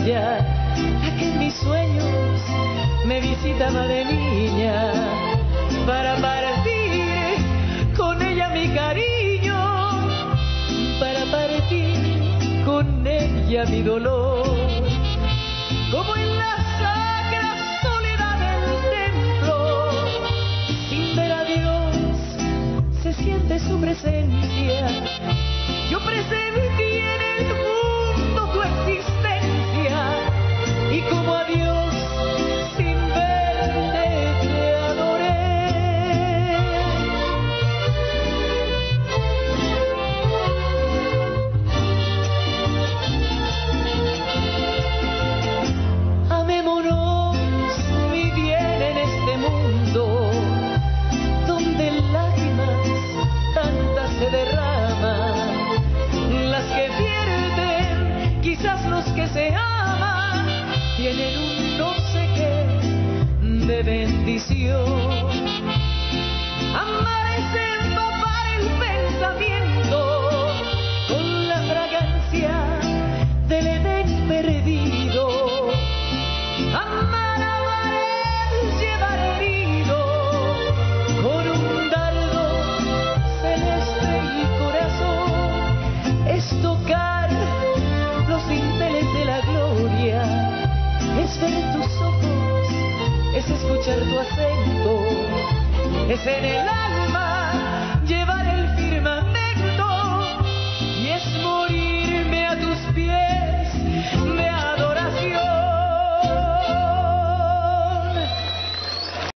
ella, la que en mis sueños me visitaba de niña, para partir con ella mi cariño, para partir con ella mi dolor, como en la sacra soledad del templo, sin ver a Dios se siente su presencia. Yo presentí en el mundo tu existencia y como a Dios sin verte te adoré. Amémonos, mi bien, en este mundo donde lágrimas tantas se derraman, las que pierden, quizás los que se aman, tienen un no sé qué de bendición. Amar es empapar el pensamiento con la fragancia del Edén perdido. Amar es llevar herido con un dardo celeste el corazón, es tocar los dinteles de la gloria, es ver tus ojos, es escuchar tu acento, es en el alma